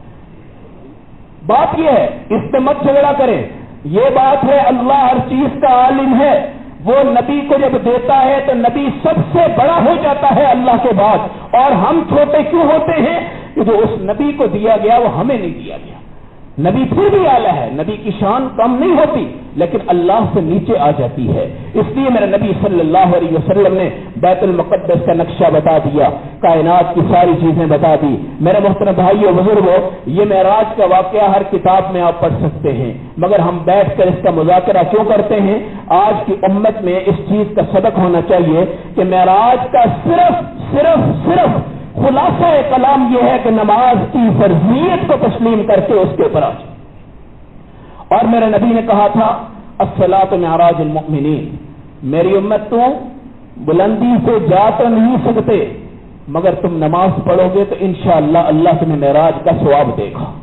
بات یہ ہے, اس پہ مت جھگڑا کریں. یہ بات ہے اللہ ہر چیز کا عالم ہے. वो नबी को जब देता है तो नबी सबसे बड़ा हो जाता है अल्लाह के बाद, और हम छोटे क्यों होते हैं कि जो उस नबी को दिया गया वो हमें नहीं दिया गया। नबी फिर भी आला है, नबी की शान कम नहीं होती, लेकिन अल्लाह से नीचे आ जाती है। इसलिए मेरे नबी सल्लल्लाहु अलैहि वसल्लम ने बैतुल मुक़द्दस का नक्शा बता दिया, कायनात की सारी चीजें बता दी। मेरे मोहतरम भाइयों बुजुर्गों, ये मेराज का वाकया हर किताब में आप पढ़ सकते हैं, मगर हम बैठकर इसका मुज़ाकरा क्यों करते हैं? आज की उम्मत में इस चीज का सबक होना चाहिए कि मेराज का सिर्फ सिर्फ सिर्फ खुलासा कलाम यह है कि नमाज की फर्जियत को तस्लीम करके उसके ऊपर आ जाए। और मेरे नबी ने कहा था, अस्सलातु मिअराजुल मुमिनीन, मेरी उम्मत तो बुलंदी से जा तो नहीं सकते, मगर तुम नमाज पढ़ोगे तो इंशाअल्लाह अल्लाह तुम्हें मेराज का सवाब देगा।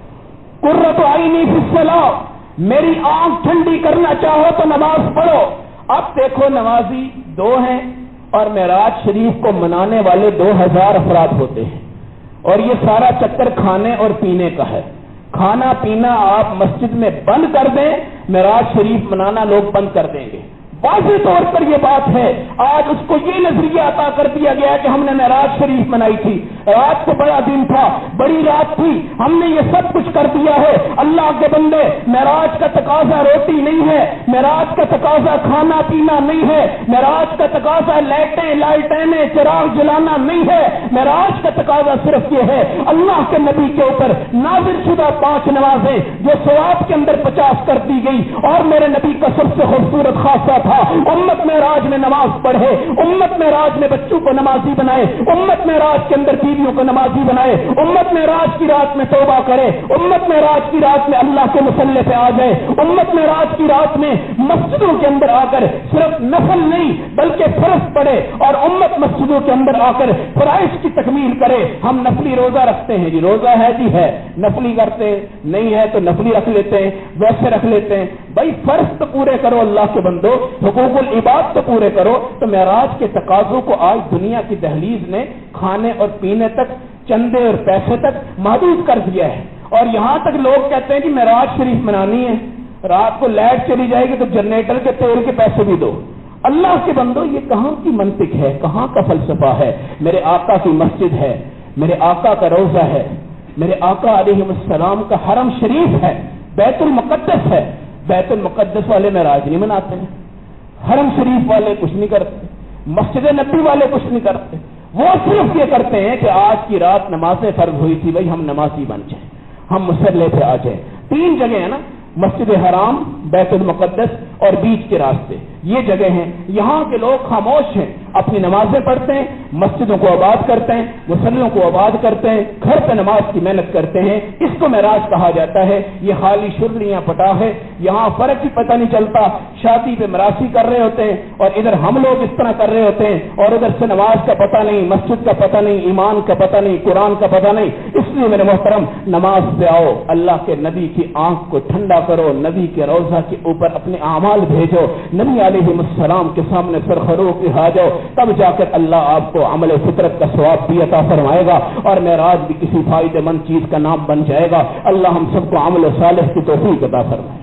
कुर्रतु आइनी फिस्सलाह, मेरी आंख ठंडी करना चाहो तो नमाज पढ़ो। अब देखो नमाजी दो हैं और मेराज शरीफ को मनाने वाले दो हजार अफराद होते हैं, और ये सारा चक्कर खाने और पीने का है। खाना पीना आप मस्जिद में बंद कर दें, मेराज शरीफ मनाना लोग बंद कर देंगे। वाज़ेह तौर पर यह बात है, आज उसको ये नजरिया अता कर दिया गया कि हमने मेराज शरीफ मनाई थी, रात को बड़ा दिन था, बड़ी रात थी, हमने ये सब कुछ कर दिया है। अल्लाह के बंदे, मेराज का तकाजा रोटी नहीं है, मेराज का तकाजा खाना पीना नहीं है, मेराज का तकाजा लाइटें लालटेने चिराग जलाना नहीं है। मेराज का तकाजा सिर्फ ये है, अल्लाह के नबी के ऊपर नाज़िल शुदा पांच नमाजें जो सवाब के अंदर पचास कर दी गई। और मेरे नबी का सबसे खूबसूरत खासा था, उम्मत में राज में नमाज पढ़े, उम्मत में राज में बच्चों को नमाजी बनाए, उम्मत में राज के अंदर बीवियों को नमाजी बनाए, उम्मत में राज की रात में तौबा करे, उम्मत में राज की रात में अल्लाह के मुसल्ले पे आ जाए, उम्मत में राज की रात में मस्जिदों के अंदर आकर सिर्फ नफल नहीं बल्कि फर्ज पढ़े, और उम्मत मस्जिदों के अंदर आकर फराइज की तकमील करे। हम नफली रोजा रखते हैं जी, रोजा है जी है, नफली करते नहीं है तो नफली रख लेते हैं, वैसे रख लेते हैं। भाई फर्ज तो पूरे करो अल्लाह के बंदो, हुकूकुल इबाद तो पूरे करो। तो मेराज के तकाजों को आज दुनिया की दहलीज ने खाने और पीने तक, चंदे और पैसे तक महदूद कर दिया है। और यहां तक लोग कहते हैं कि मेराज शरीफ मनानी है, रात को लाइट चली जाएगी तो जनरेटर के तेल के पैसे भी दो। अल्लाह के बंदो, ये कहां की मंतिक है, कहां का फलसफा है? मेरे आका की मस्जिद है, मेरे आका का रोजा है, मेरे आका अलैहिस्सलाम का हरम शरीफ है, बैतुल मुक़द्दस है। बैतुल मुक़द्दस वाले मेराज नहीं मनाते हैं, हरम शरीफ वाले कुछ नहीं करते, मस्जिद नबी वाले कुछ नहीं करते। वो सिर्फ ये करते हैं कि आज की रात नमाजें फर्ज हुई थी, भाई हम नमाजी बन जाए, हम मुसल्ले पे आ जाए। तीन जगह है ना, मस्जिद हराम, बैतुल मुक़द्दस और बीच के रास्ते, ये जगह हैं। यहाँ के लोग खामोश हैं, अपनी नमाजें पढ़ते हैं, मस्जिदों को आबाद करते हैं, मुसल्लों को आबाद करते हैं, घर पे नमाज की मेहनत करते हैं। इसको मेराज कहा जाता है। ये खाली शुर्लियां पटा है, यहाँ फर्क ही पता नहीं चलता। शादी पे मरासी कर रहे होते हैं और इधर हम लोग इस तरह कर रहे होते हैं, और उधर से नमाज का पता नहीं, मस्जिद का पता नहीं, ईमान का पता नहीं, कुरान का पता नहीं। इसलिए मेरे मोहतरम, नमाज पे आओ, अल्लाह के नबी की आंख को ठंडा करो, नबी के रोजा के ऊपर अपने आमाल भेजो, नबी अलैहिस्सलाम के सामने सरखरो के आ जाओ, तब जाकर अल्लाह आपको अमल फितरत का सवाब भी अता फरमाएगा, और मेराज भी किसी फायदेमंद चीज का नाम बन जाएगा। अल्लाह हम सबको अमल सालिह की तौफीक अता फरमाए।